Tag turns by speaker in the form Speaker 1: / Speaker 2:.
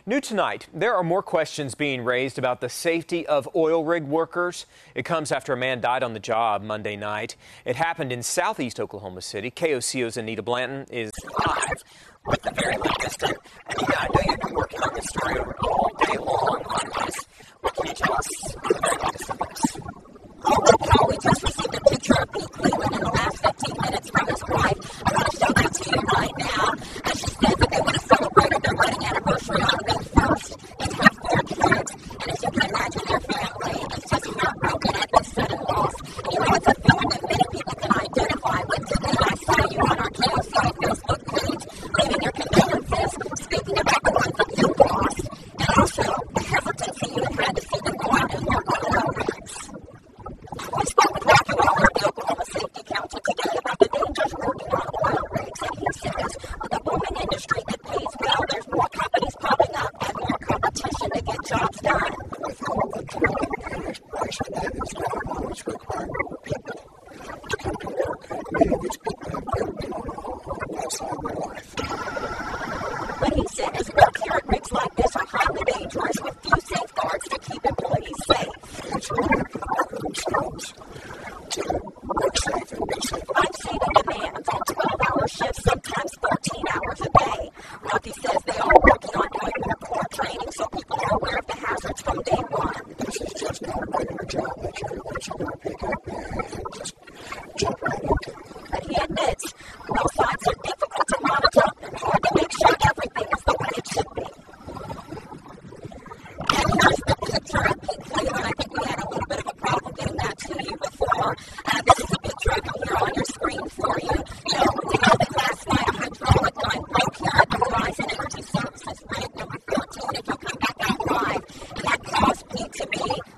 Speaker 1: New tonight, there are more questions being raised about the safety of oil rig workers. It comes after a man died on the job Monday night. It happened in southeast Oklahoma City. KOCO's Anita Blanton is
Speaker 2: live with the very latest. And I know you've been working on this story all day long on this. What can you tell us on the very latest of this? Oh, Paul, we just received a picture of Pete Cleeland in the last 15 minutes from his wife. I want to show that to you right now. And she said that they would have celebrated their wedding anniversary on May 1st. They have 4 kids. And as you can imagine, their family is just heartbroken at this sudden loss. And you know, it's a feeling that many people can identify with today. I saw you on our KOCO Facebook page, leaving your condolences, speaking about the ones that you lost, and also the hesitancy you had to see them go out and work on oil rigs. We spoke with Rocky Waller of the Oklahoma Safety Council today about the dangers working on oil rigs, and he says with the booming industry that pays well, there's more companies popping up and more competition to get jobs done. With all the community exploration that is now always required people to come to work, and many of these people have never been on oil outside their life. But he says work here at rigs like this are highly dangerous with few safeguards to keep employees safe. It's really themselves to work safe and be safe. I've seen the demands on 12-hour shifts, sometimes 14 hours a day. Rocky says they are working on doing more core training so people are aware of the hazards from day one. This is just not a regular job that you're going to pick up and just jump right into. But he admits both sides are difficult to monitor and hard to make sure everything is the way it should be. And here's the picture of Pete Cleeland. I think we had a little bit of a problem getting that to you before. This is a picture of him here on your screen for you. You know that last night a hydraulic line broke here at the Horizon Energy Services rig number 13. If you come back out live, and that caused Pete to be